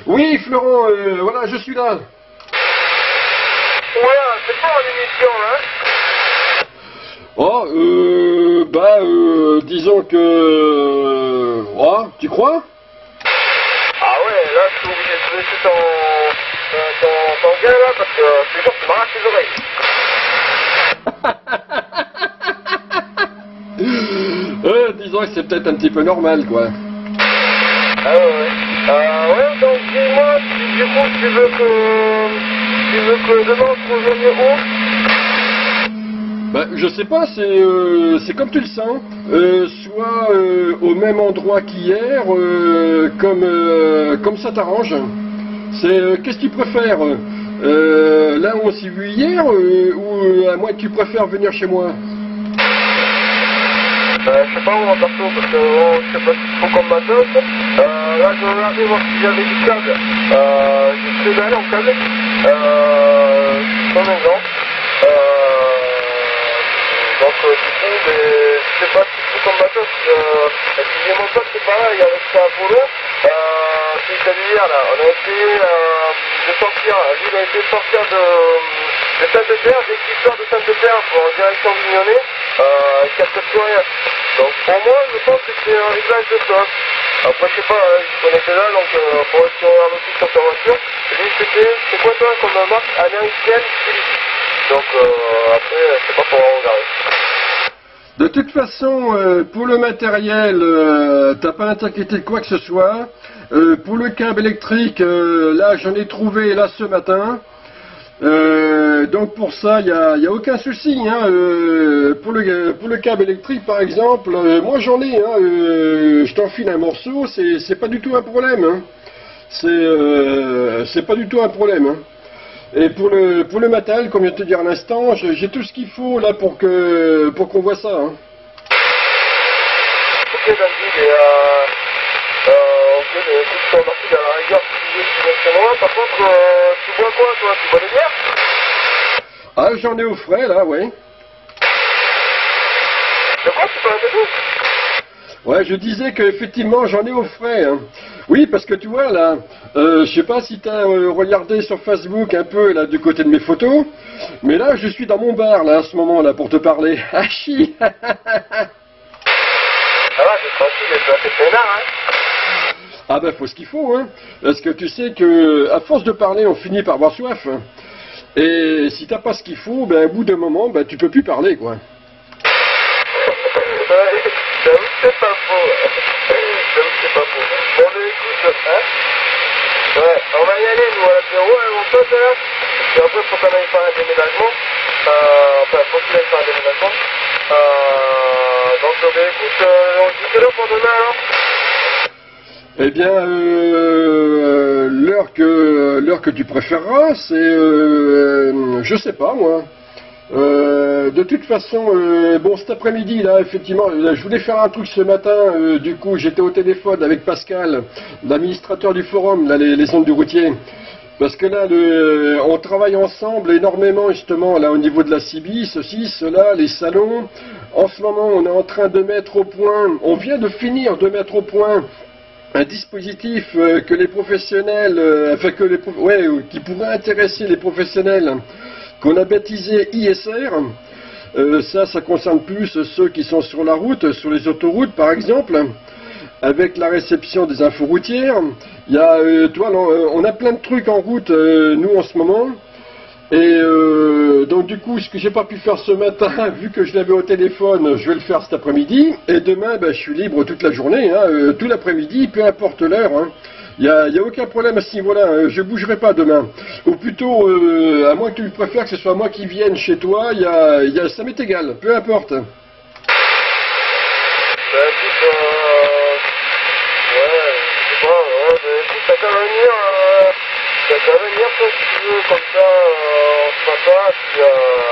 Oui, Florent, voilà, je suis là. Voilà, c'est pas en émission, hein. Oh, disons que... oh, tu crois? Ah ouais, là, je suis obligé de laisser ton gars, là, parce que c'est sûr que tu m'arraches les oreilles. Disons que c'est peut-être un petit peu normal, quoi. Ah ouais, donc dis-moi, du coup, tu veux que demain on se rejoigne où? Bah, je sais pas, c'est comme tu le sens. Soit au même endroit qu'hier, comme ça t'arrange. Qu'est-ce que tu préfères? Là où on s'est vu hier, ou à moins que tu préfères venir chez moi? Je sais pas où en perso, parce que je sais pas ce qu'il faut comme matos. Là, je vais regarder voir si j'avais du câble. Je suis allé en câble. Dans mes gants. Donc, du coup, je sais pas ce qu'il faut comme matos. Et puis, j'ai mon pote qui est pareil avec sa polo. Qui est allé hier, là. On a essayé de sortir. Lui, il a essayé de sortir de Sainte-Terre, des équipeurs de Sainte-Terre pour en direction Mignonnet. Il capte plus rien. Donc pour moi, je pense que c'est un réglage de stock. Après, je sais pas, hein, je connaissais là, donc pour être un petit sur ta voiture. Lui, c'est quoi toi comme marque américaine Philips. Donc après, je sais pas pour regarder. De toute façon, pour le matériel, t'as pas à t'inquiéter de quoi que ce soit. Pour le câble électrique, là j'en ai trouvé là ce matin. Donc pour ça, il y a aucun souci. Hein. Pour le câble électrique, par exemple, moi j'en ai. Hein, je t'enfile un morceau, c'est pas du tout un problème. Hein. C'est pas du tout un problème. Hein. Et pour le matériel, comme je viens de te dire à l'instant, j'ai tout ce qu'il faut là pour qu'on voit ça. Hein. Ok, Dandy, et ok, écoute, je te remercie à la rigueur si tu veux que tu viennes chez moi. Par contre, tu bois quoi toi? Tu bois des bières? Ah, j'en ai au frais là, ouais. De quoi tu parles de tout? Ouais, je disais qu'effectivement j'en ai au frais. Hein. Oui, parce que tu vois là, je sais pas si tu as regardé sur Facebook un peu là du côté de mes photos, mais là je suis dans mon bar là à ce moment là pour te parler. Ah chi. Ça va, c'est tranquille, c'est assez peinard, hein. Ah ben faut ce qu'il faut, hein. Parce que tu sais que à force de parler, on finit par avoir soif. Hein. Et si t'as pas ce qu'il faut, ben au bout d'un moment, ben tu peux plus parler quoi. J'avoue que c'est pas faux. J'avoue que c'est pas faux. Bon, mais écoute, hein. Ouais, on va y aller, nous, à l'apéro, hein, mon pote, là. Et après, faut qu'on aille faire un déménagement. Enfin, faut qu'il aille faire un déménagement. Donc, ben, écoute, on se dit quelle heure pour demain, alors? Eh bien, l'heure que tu préféreras, c'est, je sais pas moi. De toute façon, bon, cet après-midi, là, effectivement, là, je voulais faire un truc ce matin. Du coup, j'étais au téléphone avec Pascal, l'administrateur du forum, là, les ondes du routier. Parce que là, on travaille ensemble énormément, justement, là, au niveau de la CIBI, ceci, cela, les salons. En ce moment, on est en train de mettre au point, on vient de finir de mettre au point un dispositif que les professionnels, enfin qui pourrait intéresser les professionnels, qu'on a baptisé ISR. Ça concerne plus ceux qui sont sur la route, sur les autoroutes par exemple, avec la réception des infos routières. Il y a, on a plein de trucs en route, nous en ce moment. Et donc du coup, ce que j'ai pas pu faire ce matin, vu que je l'avais au téléphone, je vais le faire cet après-midi. Et demain, ben, je suis libre toute la journée, hein, tout l'après-midi, peu importe l'heure. Hein. Il y a aucun problème à ce niveau-là. Je bougerai pas demain. Ou plutôt, à moins que tu préfères que ce soit moi qui vienne chez toi, ça m'est égal, peu importe. Bah écoute, ouais, je sais pas, ouais, bah, écoute, t'as qu'à venir, toi si tu veux, comme ça, on se voit pas, puis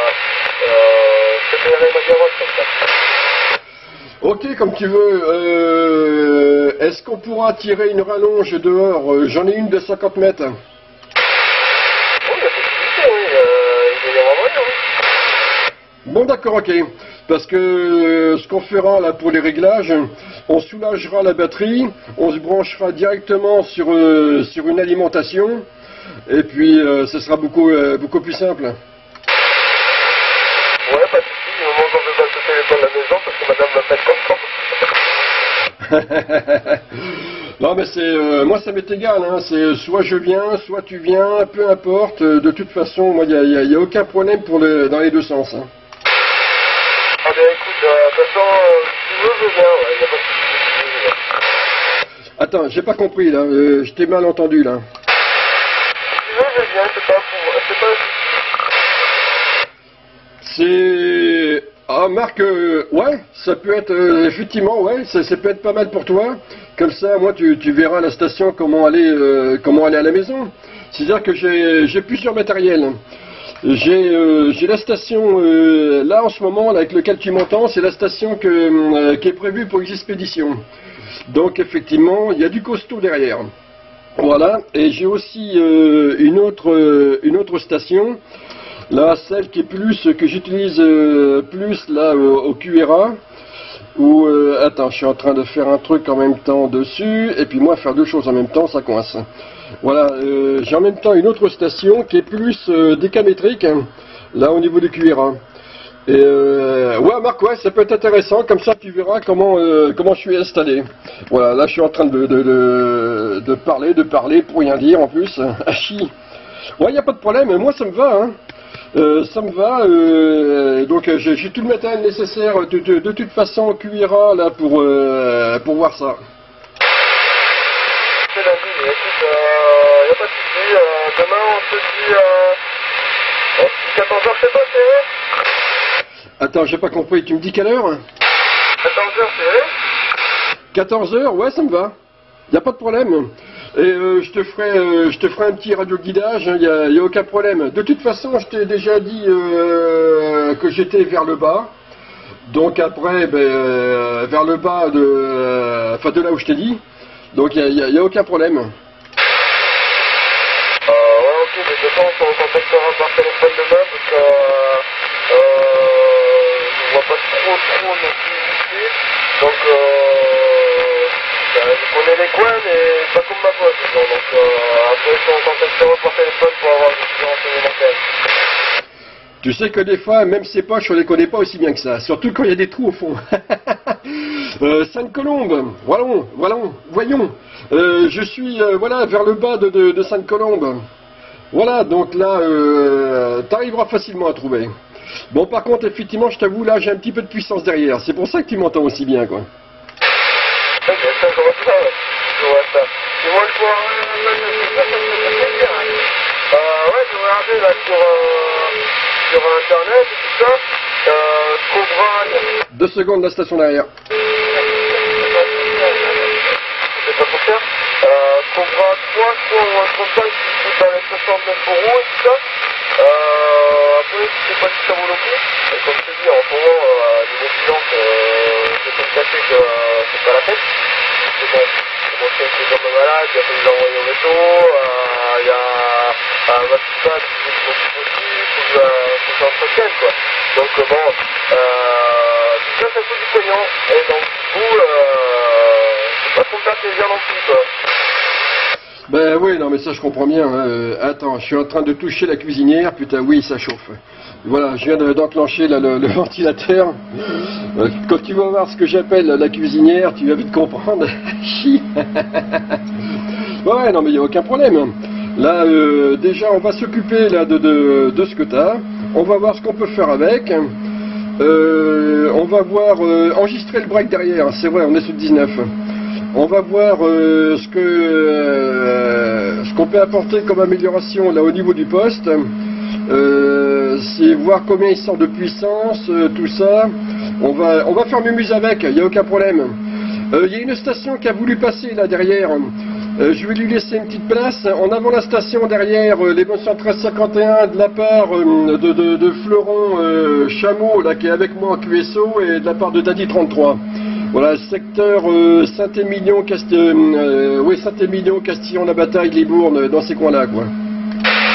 je te paierai ma garotte comme ça. Ok, comme tu veux. Est-ce qu'on pourra tirer une rallonge dehors? J'en ai une de 50 mètres. Oui, il y a possibilité, oui, il y a vraiment moyen, oui. Bon, d'accord, ok. parce que ce qu'on fera là pour les réglages, on soulagera la batterie, on se branchera directement sur une alimentation, et puis ce sera beaucoup plus simple. Ouais, pas de soucis, au moment où on veut pas se téléphone à la maison, parce que madame va mettre comme Non mais c'est moi ça m'est égal, hein. C'est soit je viens, soit tu viens, peu importe. De toute façon, moi il y a aucun problème dans les deux sens. Hein. Ah ben écoute, de toute façon, si tu veux, je viens, ouais, y a pas de soucis, si tu veux, je viens. Attends, j'ai pas compris là, je t'ai mal entendu là. Si tu veux, je viens, c'est pas un souci. C'est... Ah Marc, ouais, ça peut être, effectivement, ouais, ça peut être pas mal pour toi. Comme ça, moi, tu verras la station, comment aller à la maison. C'est-à-dire que j'ai plusieurs matériels. J'ai la station, là, en ce moment, là, avec lequel tu m'entends, c'est la station qui est prévue pour les expéditions. Donc, effectivement, il y a du costaud derrière. Voilà, et j'ai aussi une autre station. Là, celle qui est plus, que j'utilise plus là au QRA, où, attends, je suis en train de faire un truc en même temps dessus, et puis moi faire deux choses en même temps, ça coince. Voilà, j'ai en même temps une autre station qui est plus décamétrique, hein, là au niveau du QRA. Et ouais Marc, ouais, ça peut être intéressant, comme ça tu verras comment je suis installé. Voilà, là je suis en train de parler pour rien dire en plus. Hachi. Ouais, y a pas de problème, moi ça me va, hein. Ça me va, donc j'ai tout le matériel nécessaire de toute façon QRA là pour voir ça. C'est lundi, écoute, y a pas de souci, demain on se dit 14h, c'est pas serré? Attends, j'ai pas compris, tu me dis quelle heure? 14h, serré? 14h, ouais ça me va, y a pas de problème. Et je te ferai un petit radio-guidage, il n'y a aucun problème. De toute façon, je t'ai déjà dit que j'étais vers le bas. Donc après, vers le bas de là où je t'ai dit. Donc il n'y a aucun problème. Ouais, ok, mais de toute façon, on contactera par téléphone demain, parce que je vois pas trop nos ici. Donc, je connais les coins, mais pas comme ma pote, disons. Donc, après, on contactera par téléphone pour avoir des renseignements quand même. Tu sais que des fois, même ces poches, on les connaît pas aussi bien que ça. Surtout quand il y a des trous au fond. Sainte-Colombe, voyons. Je suis voilà, vers le bas de Sainte-Colombe. Voilà, donc là, t'arriveras facilement à trouver. Bon, par contre, effectivement, je t'avoue, là, j'ai un petit peu de puissance derrière. C'est pour ça que tu m'entends aussi bien, quoi. Ok, ça, je vois ça, ouais. Je vois ça. Tu vois le point, ouais, je regardais là sur internet et tout ça. Cobra. 2 secondes, la station derrière. C'est pas trop cher. Cobra 3, je crois, ou un truc comme ça, qui coûte dans les 69 € et tout ça. Après, je sais pas si ça vaut le coup. Et comme je te dis, en ce moment, les étudiantes, c'est comme ça que c'est pas la peine. Mais bon, mon chien qui est comme malade, il a fallu l'envoyer au métro. Il y a ma petite femme qui s'occupe aussi, faut que j'entretienne, quoi. Donc bon, tout ça, ça coûte du pognon. Et donc, du coup, c'est pas trop faire plaisir non plus, quoi. Ben oui, non mais ça je comprends bien. Attends, je suis en train de toucher la cuisinière, putain oui, ça chauffe. Voilà, je viens d'enclencher le ventilateur. Quand tu vas voir ce que j'appelle la cuisinière, tu vas vite comprendre. Ouais, non mais il n'y a aucun problème. Là, déjà, on va s'occuper là de ce que tu as. On va voir ce qu'on peut faire avec. On va voir enregistrer le break derrière. C'est vrai, on est sous 19. On va voir ce qu'on peut apporter comme amélioration là au niveau du poste. C'est voir combien il sort de puissance, tout ça. On va faire mumuse avec, il n'y a aucun problème. Il y a une station qui a voulu passer là derrière. Je vais lui laisser une petite place. En avant la station derrière, l'émotion 1351 de la part de Fleuron Chameau là, qui est avec moi en QSO et de la part de Daddy 33. Voilà, secteur Saint-Émilion, Saint-Émilion, Castillon-la-Bataille, Libourne, dans ces coins-là, quoi.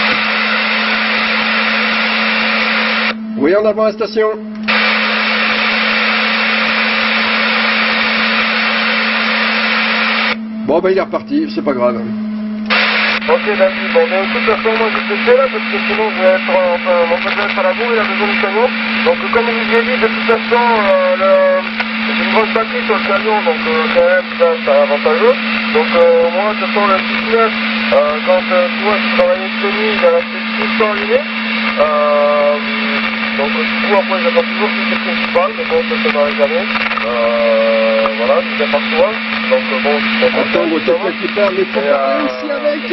Oui, en avant la station. Bon, ben il est reparti, c'est pas grave. Ok, d'accord. Bon, mais de toute façon, moi je te fais là, parce que sinon je vais être, enfin, mon frère va être à la bourre, il a besoin du camion. Donc, comme je vous ai dit, de toute façon, j'ai une grosse batterie sur le camion, donc quand même, ça, c'est avantageux. Donc, moi, de toute façon, le 19, quand tu vois, je travaillais de nuit, il a resté tout le temps allumé. Donc, du coup, après, j'attends toujours que quelqu'un qui parle, mais bon, ça ne m'arrive jamais. Voilà, je viens par toi. Donc, bon, je suis Attendre quelqu'un qui parle, mais faut parler aussi avec.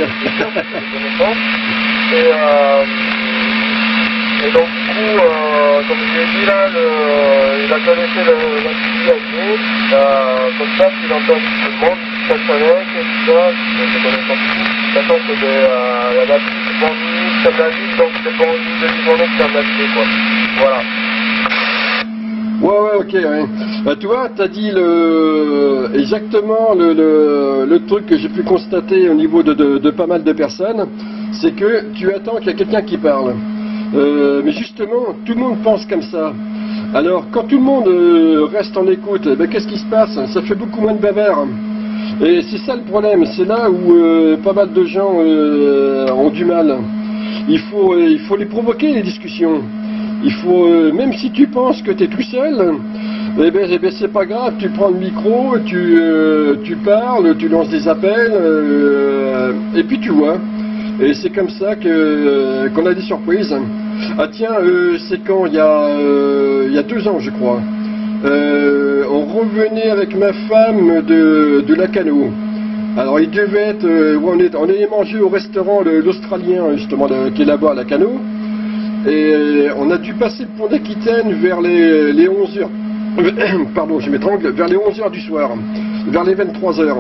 Et donc, du coup, comme je l'ai dit là, il a connaissé la petite allumée, comme ça, s'il entend tout le monde, ça avec, et tout ça, je connais pas tout. Sachant que la batterie, c'est pas en minute, comme la ville, donc c'est pas en une demi-journée que ça m'a allumé, quoi. Voilà. Ouais, ok, ouais. Bah, tu vois, t'as dit exactement le truc que j'ai pu constater au niveau de pas mal de personnes, c'est que tu attends qu'il y a quelqu'un qui parle. Mais justement, tout le monde pense comme ça. Alors, quand tout le monde reste en écoute, ben, qu'est-ce qui se passe? Ça fait beaucoup moins de bavards. Et c'est ça le problème, c'est là où pas mal de gens ont du mal. Il faut les provoquer, les discussions. Il faut, même si tu penses que tu es tout seul, eh ben c'est pas grave, tu prends le micro, tu parles, tu lances des appels, et puis tu vois. Et c'est comme ça qu'on a des surprises. Ah tiens, c'est quand il y a 2 ans, je crois. On revenait avec ma femme de Lacanau. Alors il devait être, on allait manger au restaurant l'Australien justement qui est là-bas à Lacanau. Et on a dû passer le pont d'Aquitaine vers les 11h. Pardon, je m'étrangle, vers les 11h du soir, vers les 23h.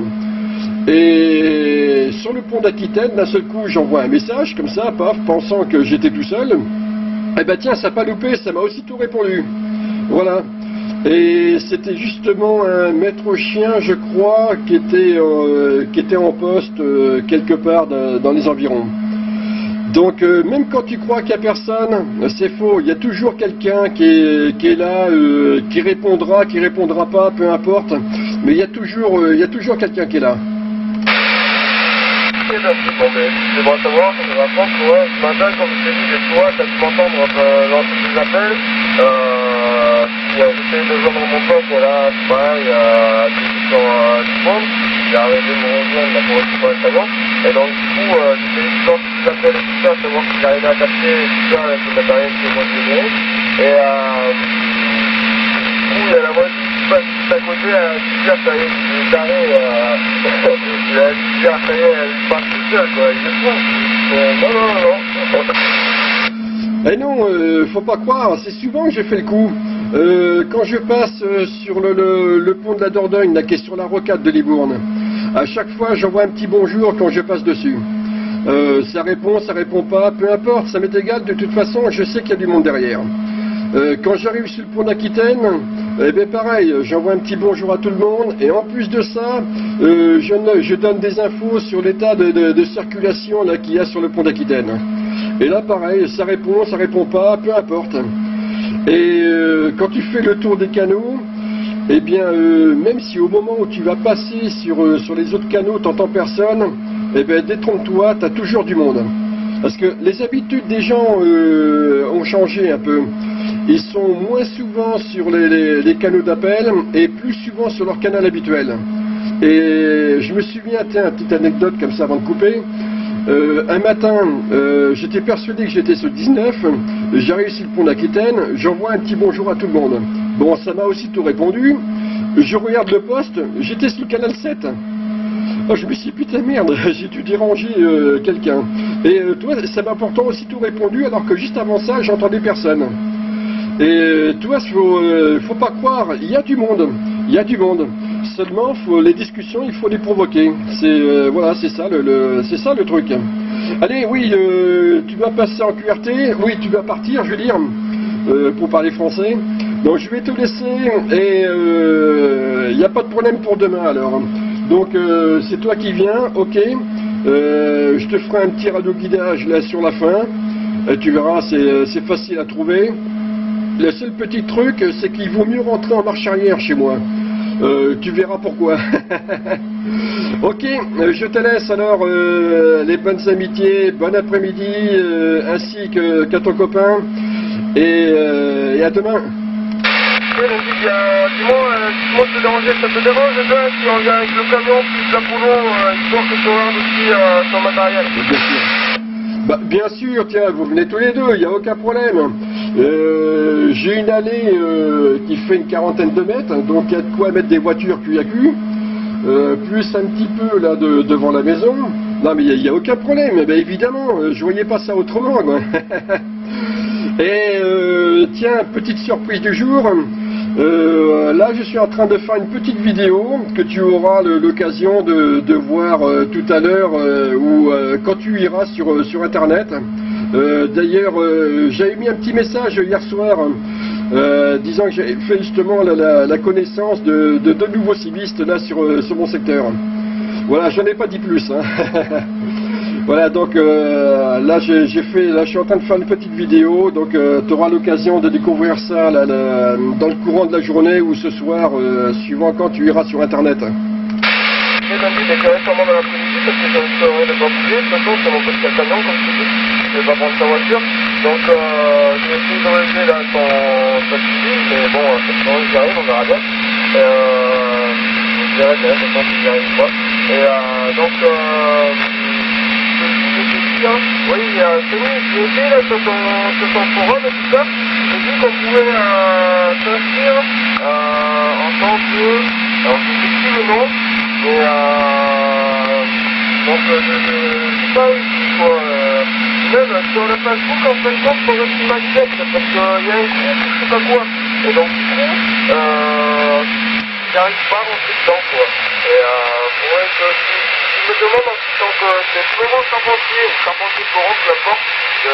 Et sur le pont d'Aquitaine, d'un seul coup, j'envoie un message comme ça, paf, pensant que j'étais tout seul. Eh ben tiens, ça n'a pas loupé, ça m'a aussitôt répondu. Voilà. Et c'était justement un maître chien, je crois, qui était en poste quelque part dans les environs. Donc même quand tu crois qu'il n'y a personne, c'est faux, il y a toujours quelqu'un qui est là, qui répondra pas, peu importe, mais il y a toujours quelqu'un qui est là. Bon, mais c'est bon à savoir, ça me rapporte, ouais, ce matin, comme je t'ai dit, des fois, t'as pu m'entendre dans tous les appels, j'essaie de joindre mon pote, et là, c'est pareil, sur du monde, il est arrivé de me rejoindre là pour récupérer le camion, et donc du coup, j'essaie de lancer des appels et tout ça, savoir s'il arrivait à capter et tout ça, avec le matériel que moi je lui ai, et du coup, il y a la voiture qui passe juste à côté, elle a dit, ça y est, il est carré, il a dit, ça y est, elle passe tout seul, quoi, il est fou. Non. Eh non, faut pas croire, c'est souvent que j'ai fait le coup. Quand je passe sur le pont de la Dordogne, là, qui est sur la rocade de Libourne, à chaque fois j'envoie un petit bonjour quand je passe dessus. Ça répond pas, peu importe, ça m'est égal, de toute façon je sais qu'il y a du monde derrière. Quand j'arrive sur le pont d'Aquitaine, eh bien pareil, j'envoie un petit bonjour à tout le monde, et en plus de ça, je donne des infos sur l'état de circulation là qu'il y a sur le pont d'Aquitaine. Et là pareil, ça répond pas, peu importe. Et quand tu fais le tour des canaux, eh bien même si au moment où tu vas passer sur les autres canaux, t'entends personne, eh bien détrompe-toi, t'as toujours du monde. Parce que les habitudes des gens ont changé un peu. Ils sont moins souvent sur les canaux d'appel et plus souvent sur leur canal habituel. Et je me souviens, tiens, une petite anecdote comme ça avant de couper. Un matin, j'étais persuadé que j'étais sur le 19, j'arrive sur le pont d'Aquitaine, j'envoie un petit bonjour à tout le monde. Bon, ça m'a aussitôt répondu, je regarde le poste, j'étais sur le canal 7. Oh, je me suis dit, putain merde, j'ai dû déranger quelqu'un. Et toi, ça m'a pourtant aussitôt répondu alors que juste avant ça, j'entendais personne. Et toi, faut pas croire, il y a du monde, Seulement, les discussions, il faut les provoquer. Voilà, c'est ça le truc. Allez, oui, tu vas passer en QRT, oui, tu vas partir, je veux dire, pour parler français. Donc je vais te laisser et il n'y a pas de problème pour demain alors. Donc c'est toi qui viens, ok. Je te ferai un petit radio-guidage là sur la fin. Tu verras, c'est facile à trouver. Le seul petit truc, c'est qu'il vaut mieux rentrer en marche arrière chez moi. Tu verras pourquoi. Ok, je te laisse alors les bonnes amitiés, bon après-midi, ainsi qu'à ton copain, et à demain. Ok, donc dis-moi te déranger, ça te dérange déjà si on vient avec le camion plus l'Apollo, histoire que tu regardes aussi ton matériel. Bien sûr. Bah, bien sûr, tiens, vous venez tous les deux, il n'y a aucun problème. J'ai une allée qui fait une 40aine de mètres, donc il y a de quoi mettre des voitures cul-à-cul, plus un petit peu là devant la maison. Non mais il n'y a aucun problème, bah, évidemment, je voyais pas ça autrement, quoi. Et tiens, petite surprise du jour, là je suis en train de faire une petite vidéo que tu auras l'occasion de voir tout à l'heure ou quand tu iras sur internet. D'ailleurs j'avais mis un petit message hier soir disant que j'ai fait justement la connaissance de deux nouveaux civistes là sur mon secteur. Voilà, j'en ai pas dit plus, hein. Voilà, donc là je suis en train de faire une petite vidéo, donc tu auras l'occasion de découvrir ça là, dans le courant de la journée ou ce soir, suivant quand tu iras sur internet. J'ai lundi déclaré sûrement dans l'après-midi parce que j'ai envie de pas bouger, de toute façon c'est mon petit camion comme je te dis, je vais pas prendre sa voiture, donc je vais essayer de régler là son suivi, mais bon, cette fois j'y arrive, on verra bien. Je verrai bien, de toute façon j'y arrive pas. Et donc oui, c'est lui, j'ai été là sur son forum et tout ça, j'ai dit qu'on pouvait s'inscrire en tant que, alors je sais plus le nom, mais donc je sais pas ici quoi, même sur le Facebook en fin de compte pour le petit magnet, parce qu'il y a un groupe je sais pas quoi, et donc du coup, j'arrive pas à rentrer dedans quoi, et ouais que je me demande en tant que c'est vraiment Charpentier Forum, peu importe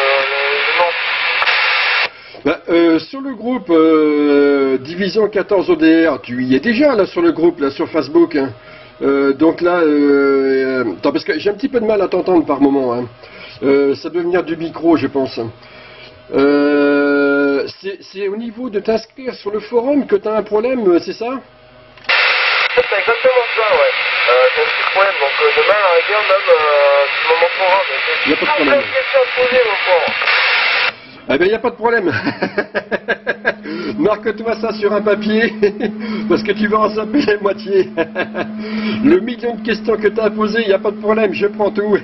le nom. Sur le groupe Division 14 ODR, tu y es déjà là sur le groupe, là sur Facebook. Hein. Donc là, attends, parce que j'ai un petit peu de mal à t'entendre par moment. Hein. Ça doit venir du micro, je pense. C'est au niveau de t'inscrire sur le forum que tu as un problème, c'est ça? C'est exactement ça, ouais. J'ai un petit problème, donc demain, à la rigueur, même, mon forum, j'ai plein de questions à poser, mon forum. Eh bien, il n'y a pas de problème. Marque-toi ça sur un papier, parce que tu vas en saper la moitié. Le million de questions que tu as à poser, il n'y a pas de problème, je prends tout.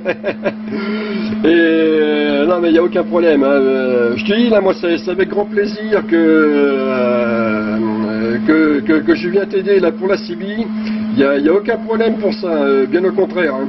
Et non, mais il n'y a aucun problème. Hein. Je te dis, là, moi, c'est avec grand plaisir que je viens t'aider là pour la CB. Il n'y a aucun problème pour ça, bien au contraire. Hein.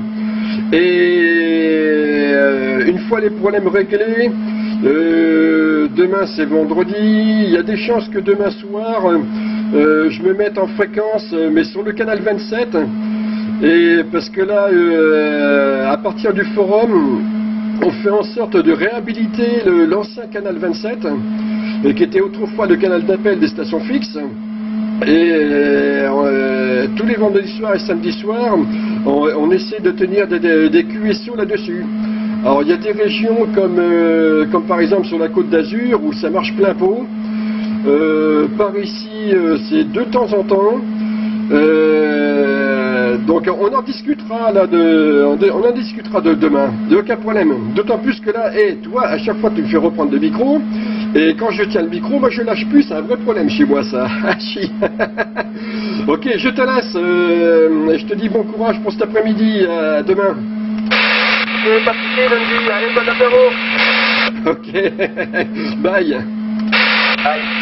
Et une fois les problèmes réglés, demain c'est vendredi, il y a des chances que demain soir je me mette en fréquence, mais sur le canal 27, et parce que là, à partir du forum, on fait en sorte de réhabiliter l'ancien canal 27, qui était autrefois le canal d'appel des stations fixes. Et tous les vendredis soirs et samedis soirs, on essaie de tenir des QSO là-dessus. Alors il y a des régions comme par exemple sur la Côte d'Azur où ça marche plein pot. Par ici, c'est de temps en temps. Donc on en discutera là on en discutera de demain, de aucun problème. D'autant plus que là, toi, à chaque fois tu me fais reprendre le micro, et quand je tiens le micro, moi je lâche plus, c'est un vrai problème chez moi ça. Ok, je te laisse, je te dis bon courage pour cet après-midi, à demain. Je vais participer lundi, allez, bon apéro. Ok, bye. Bye.